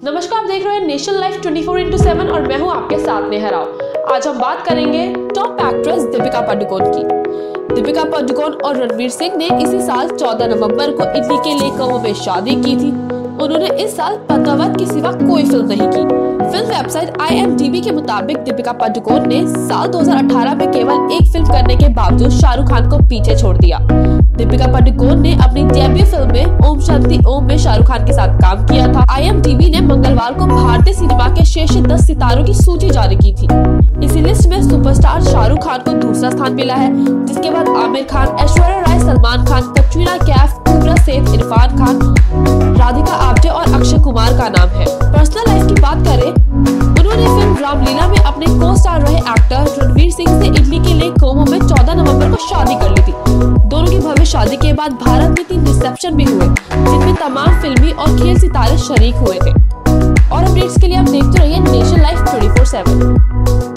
नमस्कार, आप देख रहे हैं नेशनल लाइफ 24/7 और मैं हूं आपके साथ नेहा राव। आज हम बात करेंगे टॉप एक्ट्रेस दीपिका पादुकोण की। दीपिका पादुकोण और रणवीर सिंह ने इसी साल 14 नवंबर को इटली के लेको में शादी की थी। उन्होंने इस साल पद्मावत के सिवा कोई फिल्म नहीं की। फिल्म वेबसाइट IMDb के मुताबिक दीपिका पादुकोण ने साल 2018 में केवल एक फिल्म करने के बावजूद शाहरुख खान को पीछे छोड़ दिया। दीपिका पादुकोण ने अपनी डेब्यू फिल्म में ओम शांति ओम में शाहरुख खान के साथ काम किया था। IMDb ने मंगलवार को भारतीय सिनेमा के शीर्ष 10 सितारों की सूची जारी की थी। इसी लिस्ट में सुपरस्टार शाहरुख खान को दूसरा स्थान मिला है, जिसके बाद आमिर खान, ऐश्वर्या राय, सलमान खान, कटरीना कैफ, उर्वशी सेठ, इरफान खान, राधिका आप्टे और अक्षय कुमार का नाम है। पर्सनल लाइफ की बात करें, उन्होंने फिल्म रामलीला में अपने को स्टार रहे एक्टर रणवीर सिंह से इटली के लेको में 14 नवंबर को शादी कर ली थी। दोनों की भव्य शादी के बाद भारत में 3 रिसेप्शन भी हुए, जिनमें तमाम फिल्मी और खेल सितारे शरीक हुए थे। और अपडेट्स के लिए आप देखते रहिए नेशनल लाइफ 24/7।